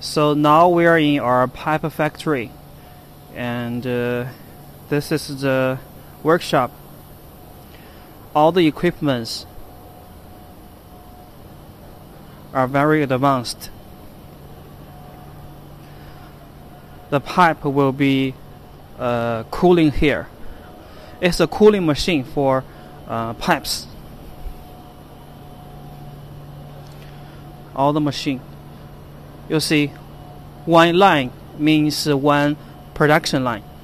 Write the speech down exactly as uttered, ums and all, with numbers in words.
So now we are in our pipe factory, and uh, this is the workshop. All the equipments are very advanced. The pipe will be uh, cooling here. It's a cooling machine for uh, pipes. All the machine. You see, one line means one production line.